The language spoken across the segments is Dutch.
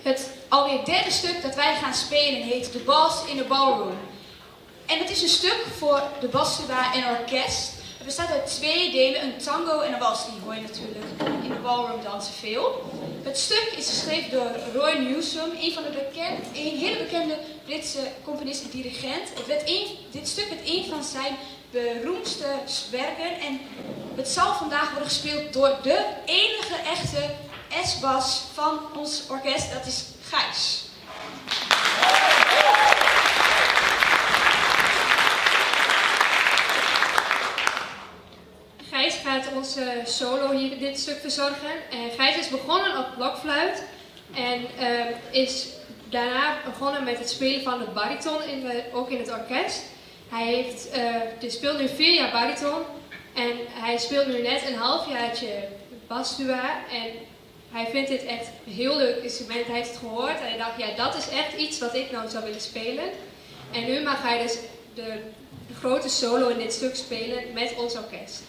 Het alweer derde stuk dat wij gaan spelen heet The Bass in the Ballroom. En het is een stuk voor de basstuba en orkest. Het bestaat uit twee delen, een tango en een wals. Die hoor je natuurlijk in de ballroom dansen veel. Het stuk is geschreven door Roy Newsom, een hele bekende Britse componist en dirigent. Dit stuk werd een van zijn beroemdste werken en het zal vandaag worden gespeeld door de enige echte S-bas van ons orkest, dat is Gijs. Gijs gaat onze solo hier in dit stuk verzorgen. En Gijs is begonnen op blokfluit en is daarna begonnen met het spelen van de bariton, ook in het orkest. Hij speelt nu 4 jaar bariton en hij speelt nu net een halfjaartje basstuba. En hij vindt dit echt een heel leuk instrument. Hij heeft het gehoord en hij dacht, ja, dat is echt iets wat ik nou zou willen spelen. En nu mag hij dus de grote solo in dit stuk spelen met ons orkest.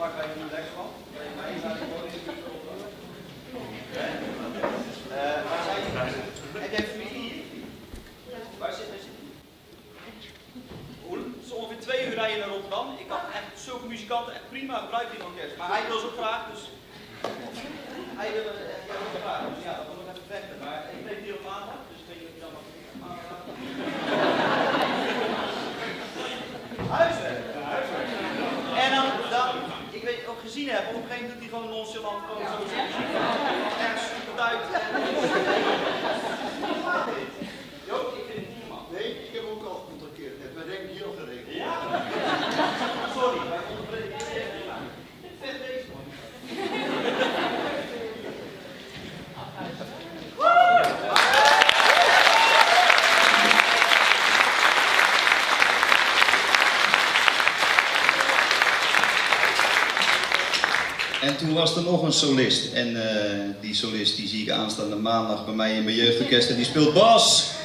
pakken wij nu lekker van. Wij zijn gewoon in de waar zijn jullie? Heb jij familie hier? Waar zit hij? Het is ongeveer 2 uur rijden naar Rotterdam. Ik had echt zulke muzikanten echt prima gebruikt in het orkest. Maar hij wil zo graag, dus hij wil ook graag. Dus ja, dat moet ik even vechten. Maar ik bleef hier op maandag, dus ik weet niet of ik dan mag maandag. Huiswerk. En dan, ik weet ook gezien heb, op een gegeven moment doet hij gewoon nonchalant gewoon zo muziek ergens uit. Joop, ik vind het niet normaal. Nee, ik heb ook al gecontracteerd. Het werd denk ik hier al geregeld. Ja? Sorry, wij onderbreken. Vet deze man. En toen was er nog een solist. En die solist die zie ik aanstaande maandag bij mij in mijn jeugdorkest en die speelt bas.